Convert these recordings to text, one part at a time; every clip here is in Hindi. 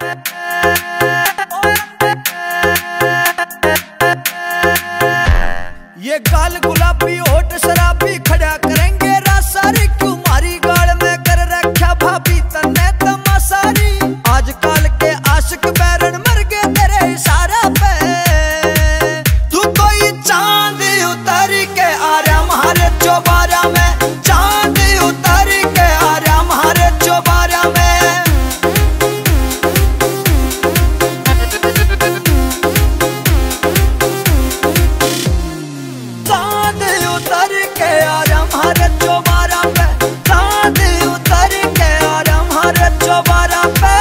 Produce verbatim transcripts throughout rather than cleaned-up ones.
ये गाल गुलाबी होठ शराबी खड़ा करेंगे रासारी, क्यों मारी गाल में कर रखा भाभी तन्ने तमासारी। आजकल के आशिक बैरन मर गए तेरे इशारा पे, तू कोई चांद उतर के आ रहा हमारे चौबारा में, चांद उतर के आ रहा हमारे चौबारा में। उतर के आ रहा हमारे चौबारा पे, चांद उतर के आ रहा हमारे चौबारा पे।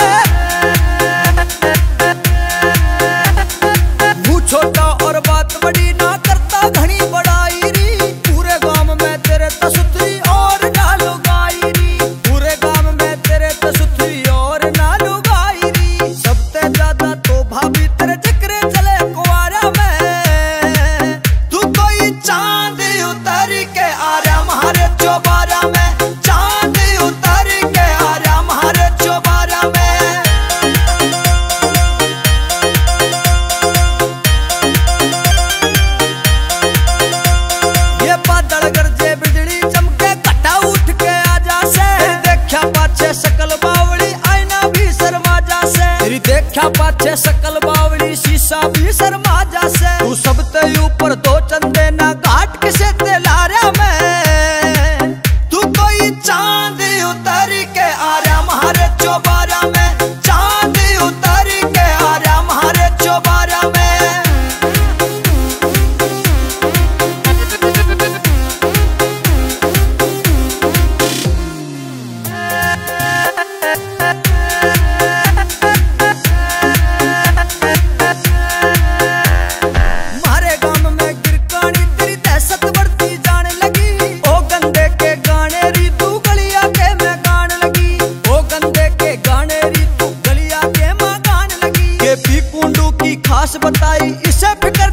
मुँह छोटा और बात बड़ी ना करता घनी बड़ाई री, पूरे गांव में तेरे तसुतरी और ना लुगाई री, पूरे गांव में तेरे तसुतरी और ना लुगाई री। सबसे ज्यादा तो भाभी तेरे जिक्र चले कुआरा में, तू कोई चांद उतर के आ रहा हमारे चौबारा में, चांद उतर के आ रहा हमारे चौबारा में। ये बादल गरजे बिजली चमके घटा उठ के आजा से, देखा पाछे सकल बावली आईना भी शर्मा जा से, तेरी देखा पाछे सकल बावली शीशा भी शर्मा जा से। तू सबते ऊपर दो चंदे ना घाट किसे ते लारा में, तू कोई चांद उतर के आ रहा हमारे चौबारा में, चांद उतर के आ रहा हमारे चौबारा में। मारे गांव में गिरकानी तेरी दहशत बढ़ती जाने लगी, ओ गंदे के गाने री तू गलिया के मैं गाने लगी, ओ गंदे के गाने री तू गलिया के मैं गाने लगी। ये भी कुंडू की खास बताई इसे फिक्र